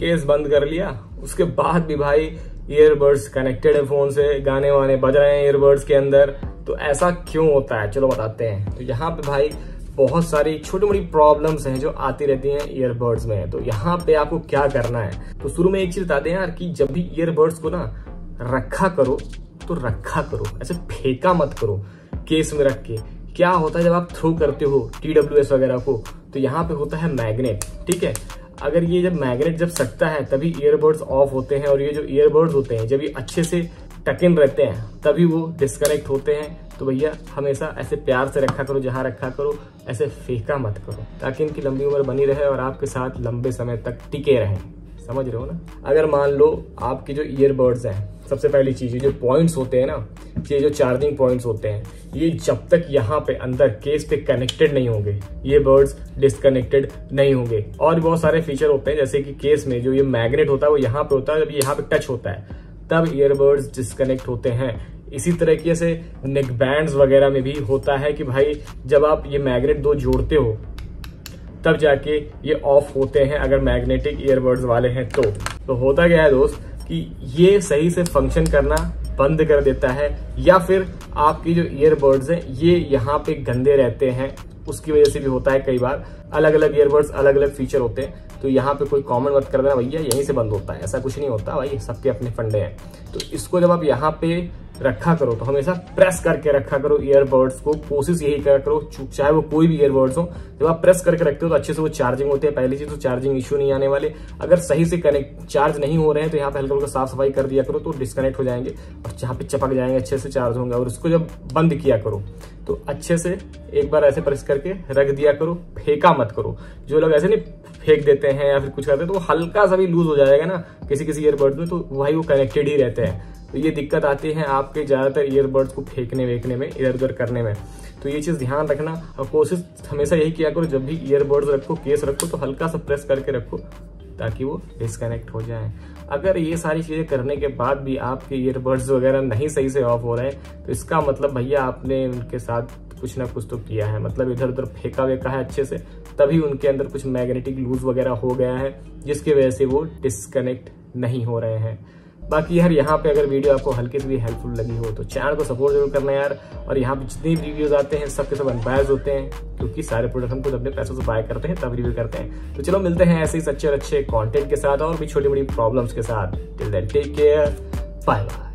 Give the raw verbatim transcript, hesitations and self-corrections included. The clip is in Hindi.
केस बंद कर लिया, उसके बाद भी भाई ईयरबड्स कनेक्टेड है फोन से, गाने वाने बज रहे हैं ईयरबड्स के अंदर। तो ऐसा क्यों होता है, चलो बताते हैं। तो यहाँ पे भाई बहुत सारी छोटी मोटी प्रॉब्लम्स हैं जो आती रहती हैं ईयरबड्स में। तो यहाँ पे आपको क्या करना है, तो शुरू में एक चीज बताते हैं यार कि जब भी ईयरबड्स को ना रखा करो तो रखा करो, ऐसे फेंका मत करो केस में रख के। क्या होता है जब आप थ्रो करते हो टी डब्ल्यू एस वगैरह को, तो यहाँ पे होता है मैग्नेट, ठीक है। अगर ये जब मैग्नेट जब सटता है तभी ईयरबड्स ऑफ होते हैं, और ये जो ईयरबड्स होते हैं जब ये अच्छे से टक इन रहते हैं तभी वो डिस्कनेक्ट होते हैं। तो भैया हमेशा ऐसे प्यार से रखा करो, जहां रखा करो ऐसे फेंका मत करो, ताकि इनकी लंबी उम्र बनी रहे और आपके साथ लंबे समय तक टिके रहें। समझ रहे हो ना। अगर मान लो आपके जो ईयरबड्स हैं, सबसे पहली चीज जो पॉइंट्स होते हैं ना, ये जो चार्जिंग पॉइंट्स होते हैं, ये जब तक यहाँ पे अंदर केस पे कनेक्टेड नहीं होंगे ये बर्ड्स डिस्कनेक्टेड नहीं होंगे। और भी बहुत सारे फीचर होते हैं, जैसे कि केस में जो ये मैग्नेट होता है वो यहाँ पे होता है, जब यहाँ पे टच होता है तब ईयरबड्स डिस्कनेक्ट होते हैं। इसी तरीके से नेक बैंड्स वगैरह में भी होता है कि भाई जब आप ये मैग्नेट दो जोड़ते हो तब जाके ये ऑफ होते हैं, अगर मैग्नेटिक ईयरबड्स वाले हैं तो। तो होता क्या है दोस्त कि ये सही से फंक्शन करना बंद कर देता है, या फिर आपकी जो ईयरबड्स हैं ये यहाँ पे गंदे रहते हैं, उसकी वजह से भी होता है। कई बार अलग अलग ईयरबड्स अलग अलग फीचर होते हैं, तो यहाँ पे कोई कॉमन मत कर देना भैया यहीं से बंद होता है, ऐसा कुछ नहीं होता भाई, सबके अपने फंडे हैं। तो इसको जब आप यहाँ पे रखा करो तो हमेशा प्रेस करके रखा करो ईयरबड्स को, कोशिश यही करा करो चाहे वो कोई भी ईयरबड्स हो, जब आप प्रेस करके रखते हो तो अच्छे से वो चार्जिंग होते हैं। पहली चीज तो चार्जिंग इश्यू नहीं आने वाले। अगर सही से कनेक्ट चार्ज नहीं हो रहे हैं तो यहाँ पे हल्का हल्का साफ सफाई कर दिया करो, तो डिस्कनेक्ट हो जाएंगे और जहाँ पे चपक जाएंगे अच्छे से चार्ज होंगे। और उसको जब बंद किया करो तो अच्छे से एक बार ऐसे प्रेस करके रख दिया करो, फेंका मत करो। जो लोग ऐसे नहीं फेंक देते हैं या फिर कुछ करते हैं तो वो हल्का सा भी लूज हो जाएगा ना किसी किसी ईयरबड्स में, तो भाई वो कनेक्टेड ही रहते हैं। तो ये दिक्कत आती है आपके ज्यादातर ईयरबड्स को फेंकने वेकने में, इधर उधर करने में। तो ये चीज ध्यान रखना और कोशिश हमेशा यही किया करो, जब भी ईयरबड्स रखो केस रखो तो हल्का सा प्रेस करके रखो ताकि वो डिस्कनेक्ट हो जाए। अगर ये सारी चीजें करने के बाद भी आपके ईयरबड्स वगैरह नहीं सही से ऑफ हो रहे हैं तो इसका मतलब भैया आपने उनके साथ कुछ ना कुछ तो किया है, मतलब इधर उधर फेंका वेका है अच्छे से, तभी उनके अंदर कुछ मैग्नेटिक लूज वगैरह हो गया है जिसकी वजह से वो डिस्कनेक्ट नहीं हो रहे हैं। बाकी यार यहाँ पे अगर वीडियो आपको हल्की से भी हेल्पफुल लगी हो तो चैनल को सपोर्ट जरूर करना यार। और यहाँ पे जितने भी वीडियोस आते हैं सबके सब अनबायस्ड होते हैं, क्योंकि सारे प्रोडक्ट हम खुद अपने पैसों से बाय करते हैं तब रिव्यू करते हैं। तो चलो मिलते हैं ऐसे ही अच्छे और अच्छे कंटेंट के साथ और भी छोटी बड़ी प्रॉब्लम्स के साथ। Till then take care, bye bye.